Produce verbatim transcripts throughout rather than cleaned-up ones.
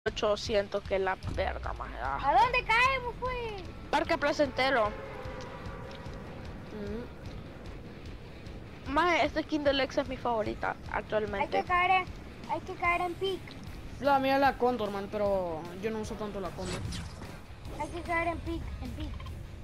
ochocientos que la verga, maje. Ah. ¿A dónde caemos, pues? Parque Placentero. Mm. Maje, este skin del Lex es mi favorita actualmente. Hay que caer en, hay que caer en Peak. La mía es la Condor, man, pero yo no uso tanto la Condor. Hay que caer en Peak, en Peak.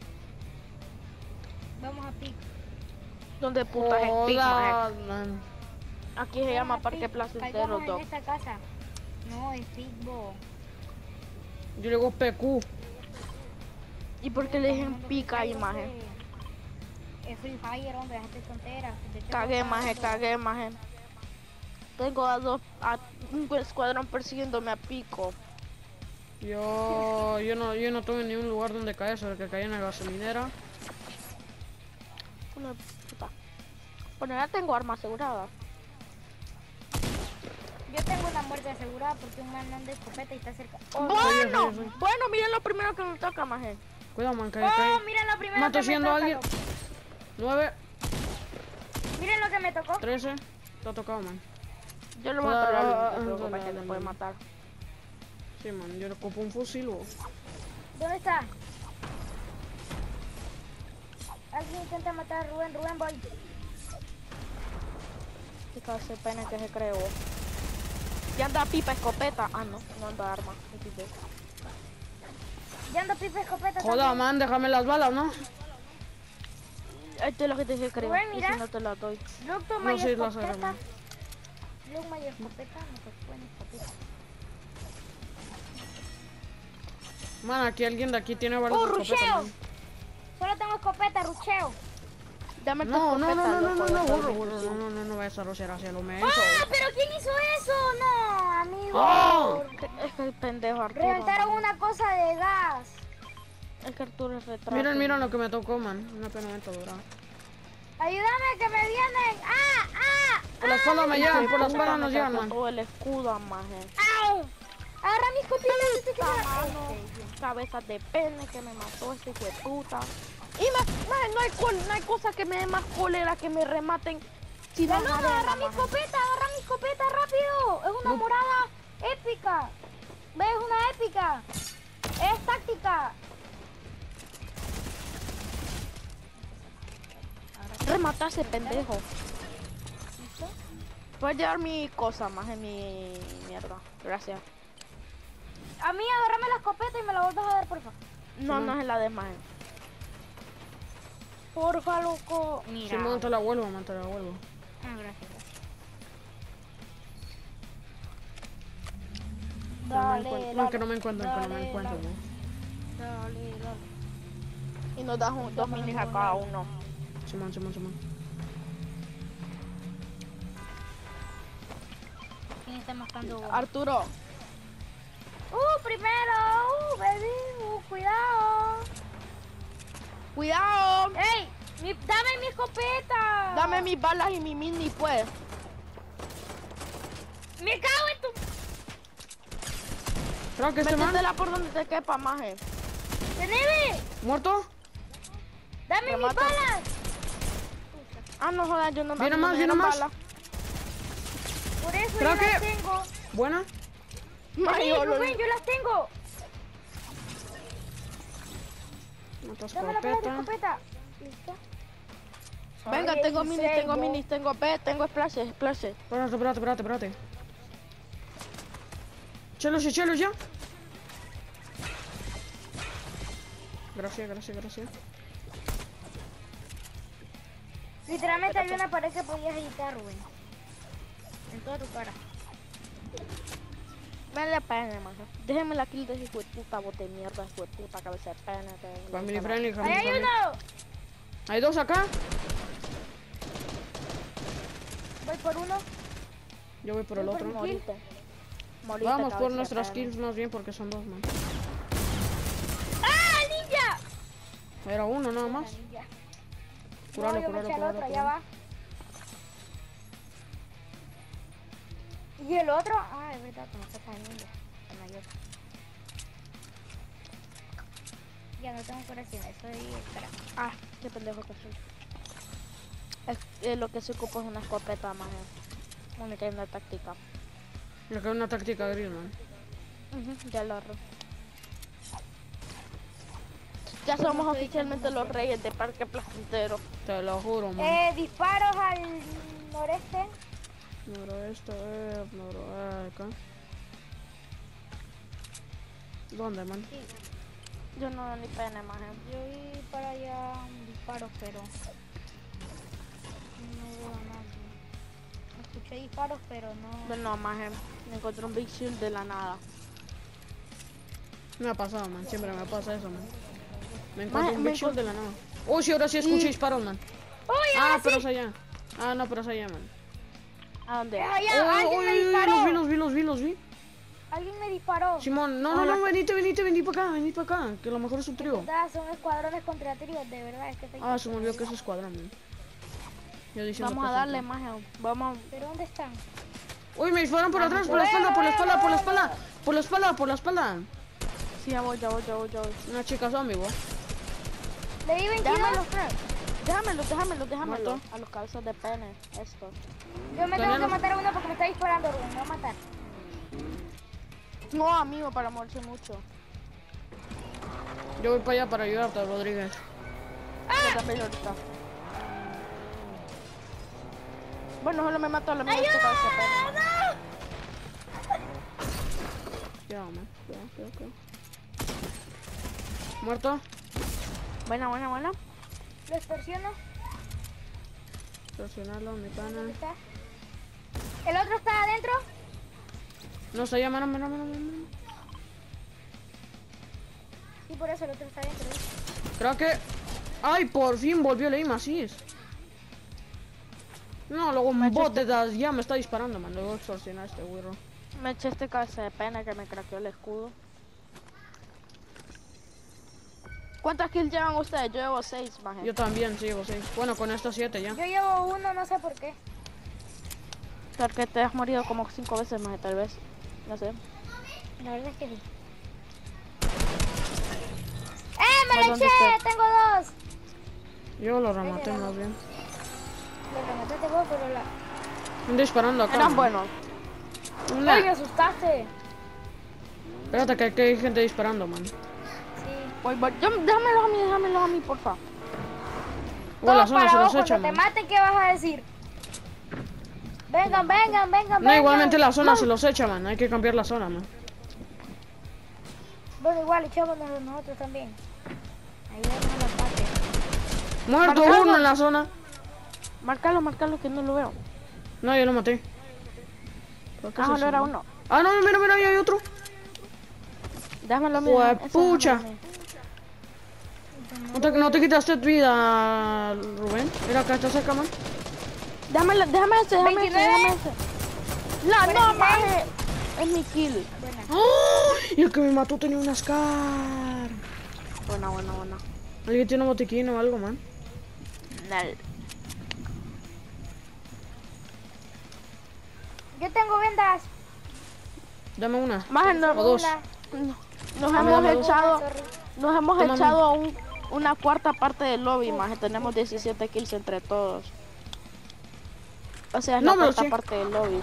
Vamos a Peak. ¿Dónde putas es Peak, maje? Man. Aquí se llama Parque Placentero, en Doc. esta casa. No, es Peak, bo. Yo le digo P Q. ¿Y por qué le dicen Peak ahí, maje? Es Free Fire, hombre, déjate tonteras. Cagué, maje, cagué, maje. Tengo a dos, a un escuadrón persiguiéndome a pico. Yo, yo no, yo no tuve ni un lugar donde caer, sobre que caí en la gasolinera. Una puta. Bueno, ya tengo arma asegurada. Yo tengo una muerte asegurada porque un man anda de escopeta y está cerca. Oh, bueno, soy, soy, soy. bueno, miren lo primero que me toca, maje. Cuidado, man, cae, oh, cae. miren lo primero Mato que me toca. a alguien. nueve. Miren lo que me tocó. trece. Te ha tocado, man. Yo lo mato a la luz, no te puede matar. Sí, man, yo le ocupo un fusil, vos. ¿Dónde está? Alguien intenta matar a Rubén, Rubén, voy. Qué clase de pena que se creó. Ya anda pipa, escopeta. Ah, no, no anda arma. Ya anda pipa, escopeta. Joda, también. Man, déjame las balas, ¿no? Esto es lo que te creo. Rubén, mira. Y si no te la doy. Luke, toma no, sí, escopeta. las agarro. Luke, me escopeta, no te pueden escopeta. Man, aquí alguien de aquí tiene varias ¡Uh, escopetas. rucheo! Man. Solo tengo escopeta, rucheo. Dame tu no, escopeta. no, no, no, no, no, no, burro, burro, no, no, no, no vayas a rocear hacia lo menso. ¡Ah! ¿Pero quién hizo eso? No, amigo. Oh. Es que el pendejo Arturo. Reventaron una cosa de gas. Es que Arturo es retraso. Miren, miren lo que me tocó, man. Una pena dura. Ayúdame que me vienen. ¡Ah! ¡Ah! Por la espalda me llegan, por la espalda nos llegan, man. Todo el escudo, maje. ¡Au! Agarra mis copitas. Cabezas de pene que me mató ese hijo de puta. Y más, más no, hay col, no hay cosa que me dé más cólera que me rematen. Si no, no, agarra mi escopeta, agarra mi escopeta rápido. Es una no. morada épica. ¿Ves? Una épica. Es táctica. Remata a ese pendejo. ¿Listo? Puedes llevar mi cosa, más en mi mierda. Gracias. A mí agárrame la escopeta y me la vuelves a dar, porfa. No, sí, no es la de más. Porfa, loco. Mira. Si me te la vuelvo, man, te la vuelvo. Ah, gracias. Dale, no, que no me encuentro, que no me encuentro. Dale, dale. Y nos das un, dos minis a cada uno. Simón, Simón, Simón. ¿Quién está matando? Arturo. Uh, primero, uh, baby, uh, cuidado. Cuidado. Ey, mi, dame mi escopeta. Dame mis balas y mi mini, pues. Me cago en tu... Creo que este man... Métetela por donde te quepa, maje. ¡Teneme! ¿Muerto? ¡Dame mis balas! Ah, no jodas, yo no me Viene más, viene más. Bala. Por eso creo yo que... las tengo. ¿Buena? Ay, Rubén, yo las tengo. Dame la escopeta. ¿Listo? Venga, Ay, tengo minis, tengo minis, tengo P, tengo splashes, splashes. Espérate, espérate, espérate, espérate. Chelos y chelos ya. Gracias, gracias, gracias. Literalmente hay una pared que podías editar, Rubén. En toda tu cara. Vale la pena, maje. Déjenme la kill de ese hijo de puta, bote de mierda, hijo de puta, cabeza de pena. Family friendly, family ¡Ahí hay uno! Hay dos acá. Voy por uno. Yo voy por el voy otro. Por Moriste. Moriste. Vamos por nuestras kills más bien porque son dos, man. ¡Ah, ninja! Era uno nada más. Curalo, no, curalo, curalo. Allá va. ¿Y el otro? Ah, es verdad, que no está tan ninja. Ya no tengo curación, estoy... Espera. Ah, qué pendejo que soy. Es, eh, lo que se ocupa es una escopeta, maje. Única y una táctica. Lo que es una táctica gris, man. Ujú, ya lo arro. Ya somos oficialmente los reyes de Parque Placentero. Te lo juro, man. Eh, disparos al noreste. Noroeste, eh, noroeste, acá. ¿Dónde, man? Sí, Yo no veo ni pena, maje. yo vi para allá un disparo, pero no veo a nadie. Escuché disparos, pero no. Pero no, maje. Me encontré un Big Shield de la nada. Me ha pasado, man. Siempre me pasa eso, man. Me Maje, encuentro un me Big Shield encont- de la nada. Oh, sí, ahora sí escucho Y- disparos, man. ¡Uy, Ah, ahora pero sí! es allá. Ah, no, pero es allá, man. ¿A dónde? Es allá, Oh, alguien uy, me uy, uy, disparó. los vi, los vi, los vi, los vi. Alguien me disparó. Simón, no, no, Hola. no, venite, venite, venite para acá, venite para acá. Que a lo mejor es un trío. ¿Verdad? Son escuadrones contra tríos, de verdad. Es que estoy- Ah, se me olvidó que es escuadrón, man. Yo diciendo Vamos que a es un darle, trío. maje. Vamos. ¿Pero dónde están? Uy, me disparan por atrás, por la espalda, por la espalda, por la espalda. Por la espalda, por la espalda. Sí, ya voy, ya voy, ya voy, ya voy. Una chica zombie, vos. Le di veintidós. Déjamelo, Fred. Déjamelo, déjamelo, déjamelo. Muerto. A los cabezas de pene. Esto. Yo me tengo Tenemos- que matar a uno porque me está disparando, Rubén. Me va a matar. No, amigo, para morirse mucho. Yo voy para allá para ayudarte, Rodríguez. Yo también ahorita. Bueno, solo me mató a la misma cabeza de pene. Ya, man. Cuidado, cuidado, cuidado. Muerto. Buena, buena, buena. Lo extorsiono. Presionarlo, mi pana. ¿Dónde está? ¿El otro está adentro? No, está allá, mano, mano, mano, mano. Sí, por eso el otro está adentro. ¿ves? Creo que... ¡Ay, por fin volvió el aim así! No, luego un bot de das ya me está disparando, man. Luego extorsionar a este güiro. Me eché este cabeza de pene que me craqueó el escudo. ¿Cuántas kills llevan ustedes? Yo llevo seis, maje. Yo también, sí, vos sí. Bueno, con estos siete ya. Yo llevo uno, no sé por qué. Porque te has morido como cinco veces, maje, tal vez. No sé. La verdad es que sí. ¡Eh, me ¿Por lo dónde eché! está? ¡Tengo dos! Yo lo rematé más bien. Lo remataste vos, pero la... Están disparando acá. Eran man. buenos. Una- ¡Ay, me asustaste! Espérate, que, que hay gente disparando, man. Sí. Voy, voy. Yo, déjamelos a mí, déjamelos a mí, porfa. Oh, la Todo zona para se vos, los cuando echa, te man. maten, ¿qué vas a decir? Vengan, vengan, vengan, No, vengan. igualmente la zona se los echa, man. Hay que cambiar la zona, man. Bueno, igual, echémonos nosotros también. Ayúdanos al ataque. Muerto Marcado. uno en la zona. Márcalo, márcalo, que no lo veo. No, yo lo maté. ¿Por qué Ah, es solo eso, era man? uno. Ah, no, mira, mira, ahí hay otro. Déjamelo a mí. Jue- déjame- ese pucha. déjamelo a mí. ¿No te, no te quitaste vida, Rubén? Mira, acá está cerca, man. Déjame, déjame ese, déjame ese, veintinueve. déjame ese. No, no, cuarenta y maje. Es mi kill. Buena. ¡Oh! Y el que me mató tenía una Scar. Buena, buena, buena. Alguien tiene un botiquín o algo, man. Nel. Yo tengo vendas. Dame una. Maje, no, O dos. Una. no- nos Dame, hemos dame dos. echado, Sorry. nos hemos Tómame. echado a un, una cuarta parte del lobby, maje. Tenemos diecisiete kills entre todos. O sea, es No la me lo cuarta sé. parte del lobby.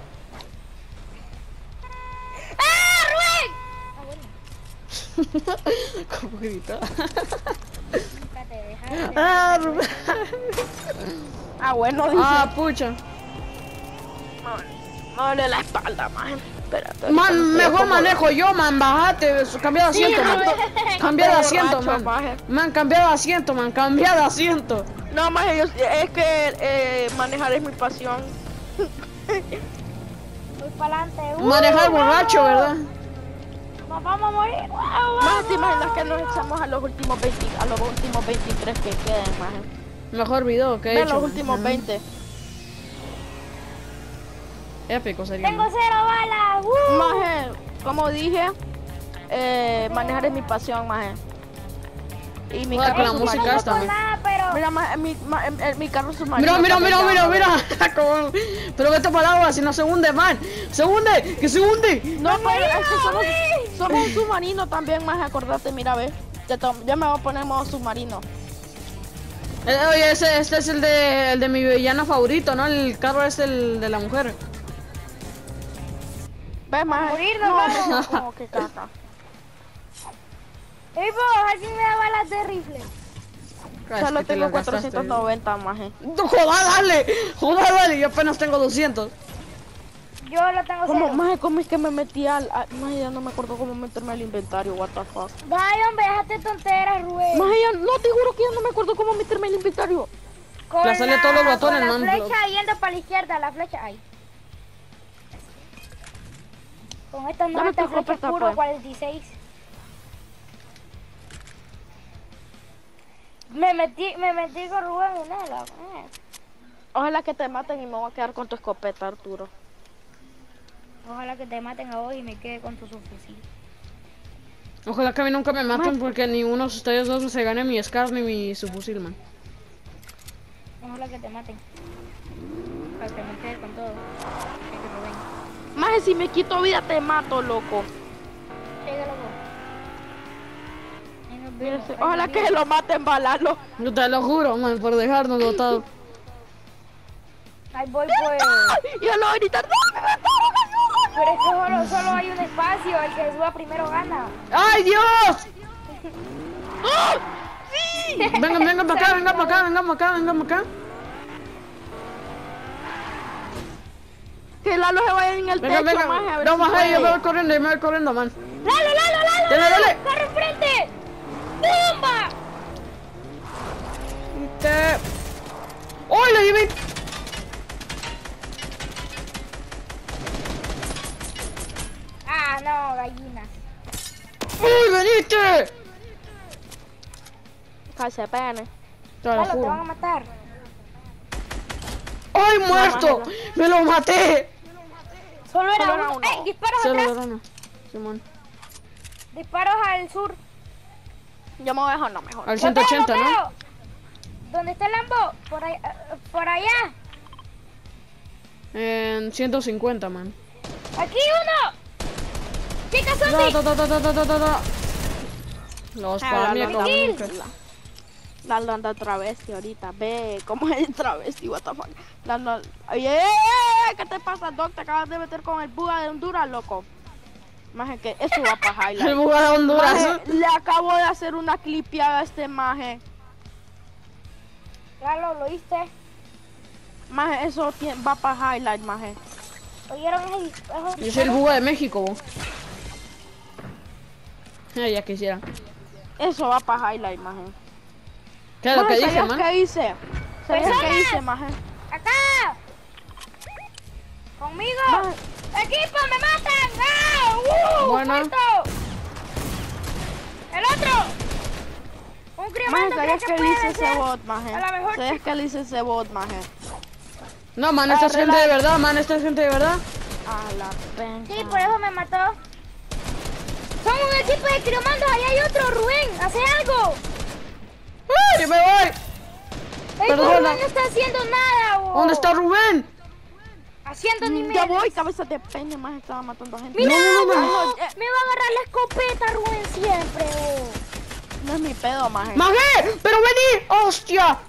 ¡Ah, Rubén! Ah, bueno. ¿Cómo grita? Nunca te dejaste. Ah, Rubén. Ah, bueno, dice. Ah, pucha. Me duele la espalda, maje. Espérate. ahorita Man, me estoy mejor acomodando. manejo yo, man. Bajate. Cambia de asiento, man. Cambia de Estoy asiento, borracho, man. maje. Man, cambia de asiento, man. Cambia de asiento. No, maje, yo, es que eh, manejar es mi pasión. Voy para adelante. Manejar borracho, ¿verdad? Nos vamos a morir. ¡Wow, wow! Maje, ¿te imaginas que nos echamos a los últimos veinte, a los últimos veintitrés que queden, maje? Mejor video que he Ve hecho. los man. últimos Ajá. veinte. Épico sería. Tengo man. cero balas. ¡Uh! Maje, como dije, eh, manejar es mi pasión, maje. Y mi Joder, carro con la música submarino. esta, No man. nada, pero... Mira, maje, mi, ma- em- em- mi carro submarino. Mira, mira, también mira, ya, mira, maje. mira. Como- Pero vete para el agua, si no se hunde, man. Se hunde, que se hunde. No, pero es que somos, somos un submarino también, maje, acordate, mira, ve. Ya, to- ya me voy a poner modo submarino. Eh, oye, ese, este es el de, el de mi villano favorito, ¿no? El carro es el de la mujer. Ve, maje. morirnos, No, vamos. como que caca. Ey, vos, alguien me da balas de rifle. Claro, Solo es que te tengo las gastaste. cuatrocientos noventa, maje. No, joder, dale. Joder, dale. Yo apenas tengo doscientos. Yo lo tengo ¿Cómo, cero. maje, cómo es que me metí al... a- maje, ya no me acuerdo cómo meterme al inventario, what the fuck. Vaya, hombre, déjate tonteras, Rubén. Maje, ya, no, te juro que ya no me acuerdo cómo meterme al inventario. Con Ya sale todos los botones, con la man. flecha yendo para la izquierda, la flecha ahí. Con estas Dame noventa tu flechas escopeta, puro pues. cuarenta y seis. Me metí, me metí con Rubén en nada. Ojalá que te maten y me voy a quedar con tu escopeta, Arturo. Ojalá que te maten a vos y me quede con tu subfusil. Ojalá que a mí nunca me maten porque ni uno de ustedes dos se gane mi Scar ni mi subfusil, man. Ojalá que te maten. Para que me quede con todo. Y que Rubén. Maje, si me quito vida te mato, loco. Llégalo vos. Ahí nos vemos, ahí Ojalá nos que vemos. lo maten balalo. Yo te lo juro, man, por dejarnos botado. Ahí voy pues. Yo lo voy a gritar. ¡No, me mataron! ¡Ayuda! Pero es que solo, solo hay un espacio, el que suba primero gana. ¡Ay, Dios! ¡Ah! ¡Sí! Vengan, vengan para acá, vengan para acá, vengan para acá, vengan para acá. Que Lalo se vaya en el Vengan, techo, vengan. maje, a ver No, si más ahí, yo me puede. voy corriendo, yo me voy corriendo, man. ¡Lalo, Lalo, Lalo! Dale, Lalo! dale. ¡Corre enfrente! ¡Bomba! Te... ¡Uy, le di! Ah, no, gallinas. ¡Uy, veniste! Cállese, pene. Te lo Lalo, te van a juro. matar. ¡Ay, muerto! ¡Me lo maté! Solo era Solo uno. era uno. ¡Ey, disparos Se lo atrás! dieron. Simón. Disparos al sur. Yo me voy a dejar, no, mejor. Al Los ciento ochenta, veo, los ¿no? veo. ¿Dónde está el Lambo? Por, ahí, eh, por allá. En ciento cincuenta, man. ¡Aquí uno! ¡Chica Da, zombie! da, da, da, da, da, da, da. Los Ah, spamé Lalo, como kill. nunca. Lalo anda travesti ahorita. Ve cómo es el travesti, what the fuck. Lalo... ¡Ay, ay, ay! ¿Qué te pasa, Doc? Te acabas de meter con el buga de Honduras, loco. Maje, que eso va para El highlight. buga de Honduras. Maje, le acabo de hacer una clipeada a este maje. Lalo, ¿lo oíste? Maje, eso tie- va para highlight, maje. ¿Oyeron ese disparo? Yo soy el buga de México, bo. Ay, ya quisiera. Eso va para highlight, maje. ¿Qué es lo que Maje, dije, ¿sabías man? qué hice? ¿Sabías Personas. qué hice, maje? ¡Acá! ¡Conmigo! Maje, ¡Equipo, me matan! ¡Ah! ¡Uh! Bueno. ¡Muerto! ¡El otro! Un maje, criomando ¿sabías creo que que le hice puede ese ser. bot, maje? A lo mejor ¿Sabías que le hice ese bot, maje? No, man, esta es Arregla- gente de verdad, man, esta es gente de verdad. A la penca. Sí, por eso me mató. Son un equipo de criomandos, ahí hay otro, Rubén, hace algo. ¡Ay, me voy! Ey, Perdona. Rubén no está haciendo nada, bo. ¿Dónde está Rubén? Haciendo ni Mm, Ya menos. voy, cabeza de pene, maje, estaba matando a gente. Mira, No, no, no, bo, no. me va a agarrar la escopeta, Rubén, siempre, bo. No es mi pedo, maje. ¡Magé! ¡Pero vení! ¡Hostia!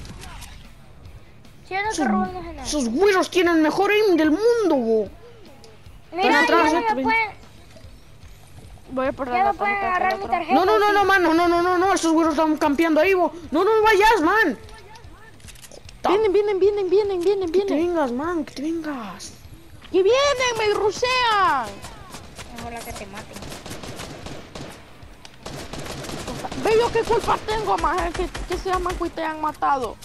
Siento que Rubén no hace nada. Sus güeros tienen mejor aim del mundo, bo. Mira, atrás, ya eh, no me pueden, Voy a perder ya la no pueden tarjeta agarrar del mi otro. tarjeta. No, no, no, sí. no, man, no, no, no, no, no, esos güeros están campeando ahí, bo. No, no vayas, man. Vienen, vienen, vienen, vienen, vienen, Que te vienen. vengas, man, que te vengas. ¡Que vienen! ¡Me rusean! Mejor la que te maten. Ve yo qué culpa tengo, maje, que, que se llaman y te han matado.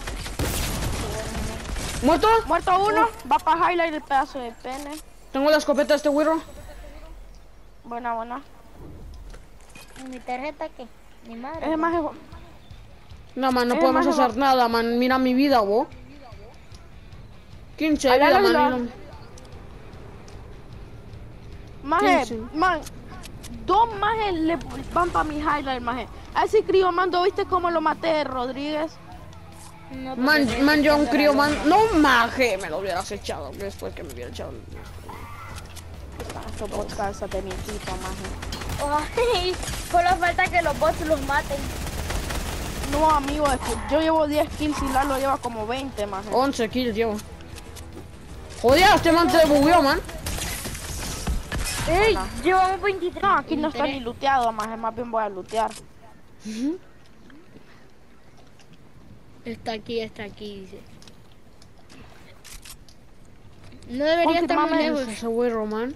¿Muerto? Muerto uno, va para highlight el pedazo de pene. Tengo la escopeta de este güero. Buena, buena. ¿Y mi tarjeta qué? Mi madre. Ese maje... No, man, no Eh, podemos maje, hacer nada, man. Mira mi vida, bo. quince de Allá vida, lo- man. lo- y no- Maje, Sí, sí. man, dos majes le van para mi highlight, maje. A ese crío mando, ¿viste cómo lo maté, Rodríguez? No, Man, porque man, yo un estoy crío, pensando man. No, maje, me lo hubieras echado después que me hubiera echado. Estos bots cabezas de mi equipo, maje. Ay, solo falta que los bots los maten. No, amigo, es que yo llevo diez kills y Lalo lleva como veinte, maje. once kills llevo. Joder, este man se bugueó, man. ¡Ey! Bueno. Llevamos veintitrés. No, aquí no está ni veintitrés. looteado, más, más bien voy a lootear. Está aquí, está aquí, dice. No debería estar muy Últimamente- lejos. Ese güey Román.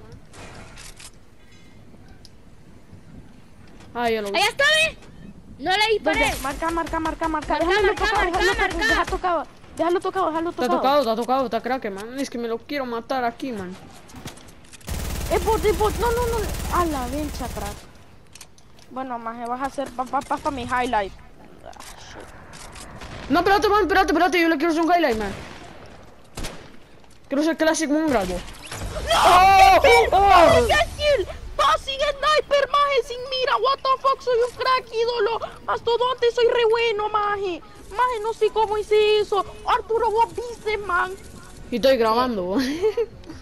Ah, ya lo vi. ¡Allá está, ve! No le disparé. Vaya, marca, marca, marca, marca. Marca, Déjalo marca, tocado, marca, déjalo marca. tocado, déjalo tocado. Déjalo tocado, déjalo Está tocado. tocado, está tocado, está crack, man. Es que me lo quiero matar aquí, man. Es bot, es bot. No, no, no. A la vencha atrás. Bueno, maje, vas a hacer. Vas pa, pa, pa mi highlight. Ah, shit. No, espérate, man, espérate, espérate. Yo le quiero hacer un highlight, man. Quiero ser Classic Mongrado. ¡Oh! ¡Oh! ¡Qué kill! ¡Fácil sniper, maje! Sin mira, what the fuck, soy un crack, ídolo. Mastodonte, soy re bueno, maje. Maje, no sé cómo hice eso. Arturo, vos viste, man. Y estoy grabando.